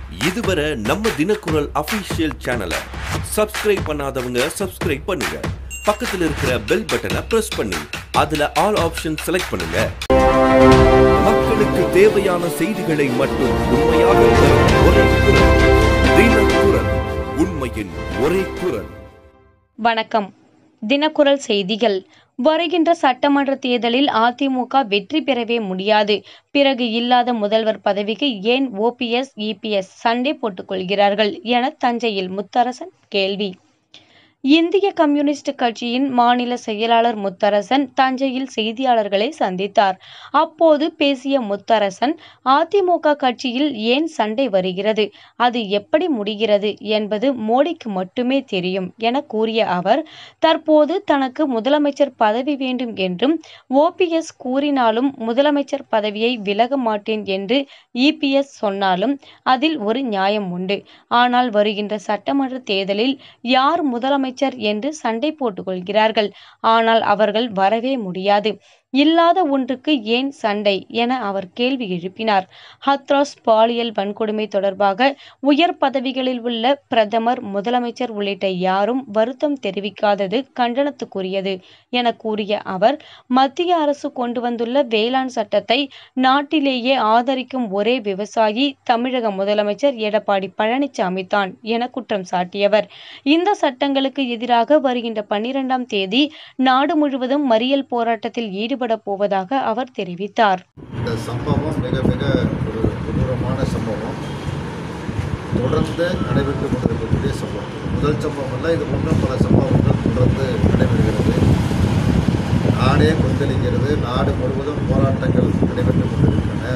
இதுவரை நம்ம தினக்குரல் அபிஷியல் சேனலை சப்ஸ்கிரைப் பண்ணாதவங்க சப்ஸ்கிரைப் பண்ணுங்க. பக்கத்துல இருக்கிற பெல் பட்டனை பிரஸ் பண்ணி அதுல ஆல் ஆப்ஷன் செலக்ட் பண்ணுங்க. மக்களுக்கு தேவையான செய்திகளை மட்டும் உண்மையாக தரும் ஒரே குரல் தினக்குரல், உண்மையின் ஒரே குரல். வணக்கம். தினக்குரல் செய்திகள். வருகின்ற சட்டமன்ற தேர்தலில் அதிமுக வெற்றி பெறவே முடியாது. பிறகு இல்லாத முதல்வர் பதவிக்கு ஏன் ஓபிஎஸ், இபிஎஸ் சண்டை போட்டுக் கொள்கிறார்கள் என தஞ்சையில் முத்தரசன் கேள்வி. இந்திய கம்யூனிஸ்ட் கட்சியின் மாநில செயலாளர் முத்தரசன் தஞ்சையில் செய்தியாளர்களை சந்தித்தார். அப்போது பேசிய முத்தரசன், அதிமுக கட்சியில் ஏன் சண்டை வருகிறது, அது எப்படி முடிகிறது என்பது மோடிக்கு மட்டுமே தெரியும் என கூறிய அவர், தற்போது தனக்கு முதலமைச்சர் பதவி வேண்டும் என்றும் ஓபிஎஸ் கூறினாலும் முதலமைச்சர் பதவியை விலக மாட்டேன் என்று இபிஎஸ் சொன்னாலும் அதில் ஒரு நியாயம் உண்டு. ஆனால் வருகின்ற சட்டமன்ற தேர்தலில் யார் முதலமைச்சர் என்று சண்டை போட்டுக் கொள்கிறார்கள். ஆனால் அவர்கள் வரவே முடியாது. இல்லாத ஒன்றுக்கு ஏன் சண்டை என அவர் கேள்வி எழுப்பினார். ஹத்ராஸ் பாலியல் வன்கொடுமை தொடர்பாக உயர் பதவிகளில் உள்ள பிரதமர், முதலமைச்சர் உள்ளிட்ட யாரும் வருத்தம் தெரிவிக்காதது கண்டனத்துக்குரியது என கூறிய அவர், மத்திய அரசு கொண்டு வந்துள்ள வேளாண் சட்டத்தை நாட்டிலேயே ஆதரிக்கும் ஒரே விவசாயி தமிழக முதலமைச்சர் எடப்பாடி பழனிசாமி தான் என குற்றம் சாட்டியவர், இந்த சட்டங்களுக்கு எதிராக வருகின்ற 12ஆம் தேதி நாடு முழுவதும் மறியல் போராட்டத்தில் ஈடுபட போவதாக அவர் தெரிவித்தார். இந்த சம்பவம் மிக மிக ஒரு கொடூரமான சம்பவம், தொடர்ந்து நடைபெற்றுக் கொண்டிருக்கக்கூடிய சம்பவம். முதல் சம்பவம் அல்ல, இது போன்ற பல சம்பவங்கள் தொடர்ந்து நடைபெறுகிறது. நாடே கொந்தளிக்கிறது. நாடு முழுவதும் போராட்டங்கள் நடைபெற்றுக் கொண்டிருக்கின்றன.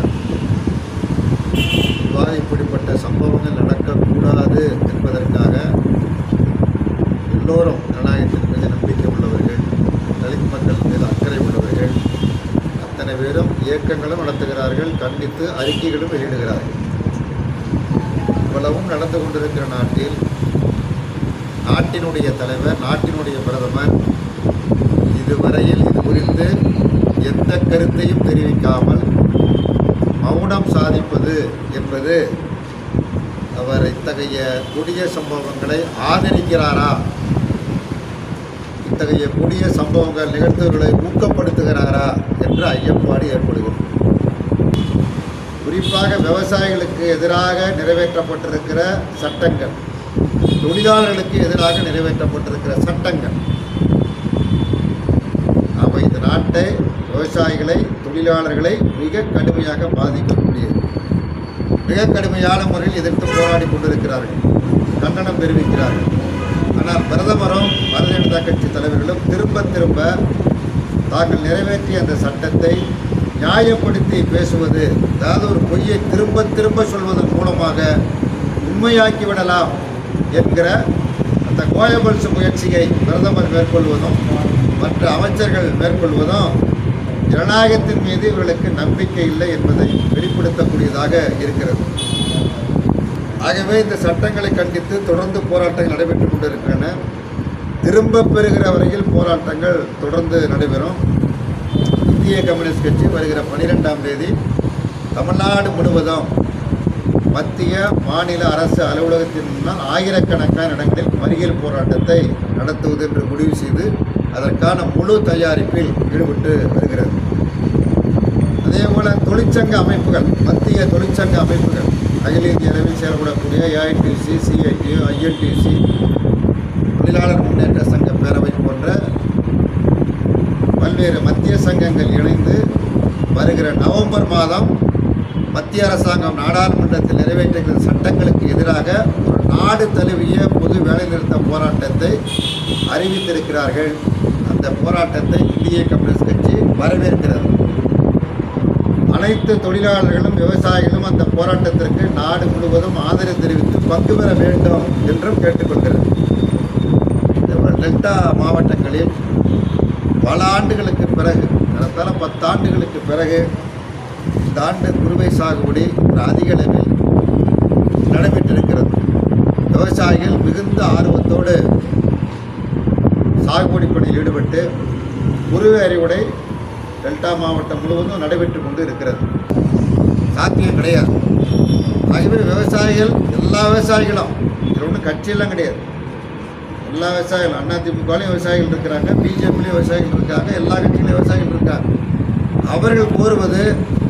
இவ்வாறு இப்படிப்பட்ட சம்பவங்கள் நடக்கக்கூடாது என்பதற்காக எல்லோரும் ஜனநாயகத்தின் மீது நம்பிக்கை உள்ளவர்கள், தலித் மக்கள் மீது அக்கறை உள்ளவர்கள் அத்தனை பேரும் இயக்கங்களும் நடத்துகிறார்கள், கண்டித்து அறிக்கைகளும் வெளியிடுகிறார்கள். இவ்வளவும் நடந்து கொண்டிருக்கிற நாட்டில் நாட்டினுடைய தலைவர், நாட்டினுடைய பிரதமர் இதுவரையில் இது குறித்து எந்த கருத்தையும் தெரிவிக்காமல் மௌனம் சாதிப்பது என்பது, அவர் இத்தகைய கொடிய சம்பவங்களை ஆதரிக்கிறாரா, இத்தகைய கொடிய சம்பவங்கள் நிகழ்த்துவர்களை ஊக்கப்படுத்துகிறாரா என்ற ஐயப்பாடு ஏற்படுகிறது. குறிப்பாக விவசாயிகளுக்கு எதிராக நிறைவேற்றப்பட்டிருக்கிற சட்டங்கள், தொழிலாளர்களுக்கு எதிராக நிறைவேற்றப்பட்டிருக்கிற சட்டங்கள், நாம் இந்த நாட்டை, விவசாயிகளை, தொழிலாளர்களை மிக கடுமையாக பாதிக்கக்கூடியது. மிக கடுமையான முறையில் எதிர்த்து போராடி கொண்டிருக்கிறார்கள், கண்டனம் தெரிவிக்கிறார்கள். ஆனால் பிரதமரும் பாரதிய ஜனதா கட்சி தலைவர்களும் திரும்ப திரும்ப தாங்கள் நிறைவேற்றிய அந்த சட்டத்தை நியாயப்படுத்தி பேசுவது, அதாவது ஒரு பொய்யை திரும்ப திரும்ப சொல்வதன் மூலமாக உண்மையாக்கிவிடலாம் என்கிற அந்த கோயபல்ஸ் முயற்சியை பிரதமர் மேற்கொள்வதும் மற்ற அமைச்சர்கள் மேற்கொள்வதும் ஜனநாயகத்தின் மீது இவர்களுக்கு நம்பிக்கை இல்லை என்பதை வெளிப்படுத்தக்கூடியதாக இருக்கிறது. ஆகவே இந்த சட்டங்களை கண்டித்து தொடர்ந்து போராட்டங்கள் நடைபெற்றுக் கொண்டிருக்கின்றன. திரும்ப பெறுகிற வரையில் போராட்டங்கள் தொடர்ந்து நடைபெறும். இந்திய கம்யூனிஸ்ட் கட்சி வருகிற 12ஆம் தேதி தமிழ்நாடு முழுவதும் மத்திய மாநில அரசு அலுவலகத்தின் முன்னால் ஆயிரக்கணக்கான இடங்களில் மறியல் போராட்டத்தை நடத்துவது என்று முடிவு செய்து அதற்கான முழு தயாரிப்பில் ஈடுபட்டு வருகிறது. அதேபோல தொழிற்சங்க அமைப்புகள், மத்திய தொழிற்சங்க அமைப்புகள், அகில இந்திய அளவில் செயல்படக்கூடிய ஏஐடிசி, சிஐடி, ஐஎன்டிசி, தொழிலாளர் முன்னேற்ற சங்க பேரவை போன்ற பல்வேறு மத்திய சங்கங்கள் இணைந்து வருகிற நவம்பர் மாதம் மத்திய அரசாங்கம் நாடாளுமன்றத்தில் நிறைவேற்றுகிற சட்டங்களுக்கு எதிராக ஒரு நாடு தழுவிய பொது வேலைநிறுத்த போராட்டத்தை அறிவித்திருக்கிறார்கள். அந்த போராட்டத்தை இந்திய கம்யூனிஸ்ட் கட்சி வரவேற்கிறது. அனைத்து தொழிலாளர்களும் விவசாயிகளும் அந்த போராட்டத்திற்கு நாடு முழுவதும் ஆதரவு தெரிவித்து பங்கு பெற வேண்டும் என்றும் கேட்டுக்கொள்கிறது. டெல்டா மாவட்டங்களில் பல ஆண்டுகளுக்கு பிறகு, ஏறத்தாழ 10 ஆண்டுகளுக்கு பிறகு இந்த ஆண்டு குறுவை சாகுபடி அதிக அளவில் நடைபெற்றிருக்கிறது. விவசாயிகள் மிகுந்த ஆர்வத்தோடு சாகுபடி பணியில் ஈடுபட்டு குறுவை அறுவடை டெல்டா மாவட்டம் முழுவதும் நடைபெற்று கொண்டு இருக்கிறது. சாத்தியம் கிடையாது. ஆகவே விவசாயிகள் எல்லா விவசாயிகளும் இதில் ஒன்றும் கட்சியெல்லாம் கிடையாது. எல்லா விவசாயிகளும் அதிமுகலையும் விவசாயிகள் இருக்கிறாங்க, பிஜேபிலையும் விவசாயிகள் இருக்காங்க, எல்லா கட்சியிலையும் விவசாயிகள் இருக்காங்க. அவர்கள் கோருவது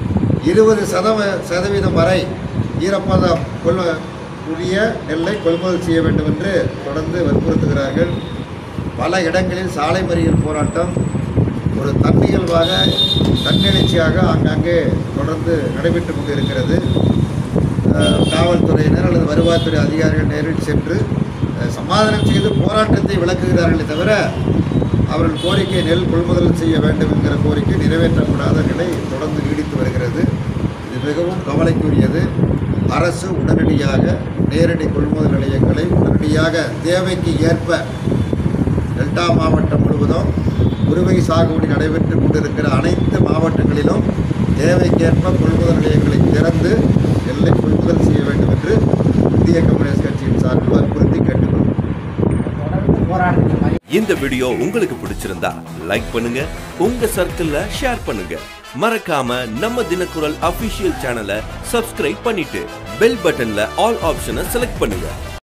20% வரை ஈரப்பதம் கூடிய நெல்லை கொள்முதல் செய்ய வேண்டும் என்று தொடர்ந்து வற்புறுத்துகிறார்கள். பல இடங்களில் சாலை மறியல் போராட்டம் ஒரு தன்னிகழ்வாக தன்னெழுச்சியாக ஆங்காங்கே தொடர்ந்து நடைபெற்று கொண்டிருக்கிறது. காவல்துறையினர் அல்லது வருவாய்த்துறை அதிகாரிகள் நேரில் சென்று சமாதானம் செய்து போராட்டத்தை விளக்குகிறார்களே தவிர அவர்கள் கோரிக்கை நெல் கொள்முதல் செய்ய வேண்டும் என்கிற கோரிக்கை நிறைவேற்றப்படாத நிலை தொடர்ந்து நீடித்து வருகிறது. இது மிகவும் கவலைக்குரியது. அரசு உடனடியாக நேரடி கொள்முதல் நிலையங்களை உடனடியாக தேவைக்கு ஏற்ப டெல்டா மாவட்டம் முழுவதும் குறுவை சாகுபடி நடைபெற்று கொண்டிருக்கிற அனைத்து மாவட்டங்களிலும் தேவைக்கேற்ப கொள்முதல் நிலையங்களை திறந்து நெல்லை கொள்முதல் செய்ய வேண்டும் என்று இந்திய கம்யூனிஸ்ட் கட்சியின் சார்பில் வற்புறுத்தி கேட்டுக்கொள்கிறோம். இந்த வீடியோ உங்களுக்கு பிடிச்சிருந்தா லைக் பண்ணுங்க, உங்க சர்க்கிள்ல ஷேர் பண்ணுங்க. மறக்காம நம்ம தினக்குரல் அபிஷியல் சேனலை சப்ஸ்கிரைப் பண்ணிட்டு பெல் பட்டன்ல ஆல் ஆப்ஷனை செலக்ட் பண்ணுங்க.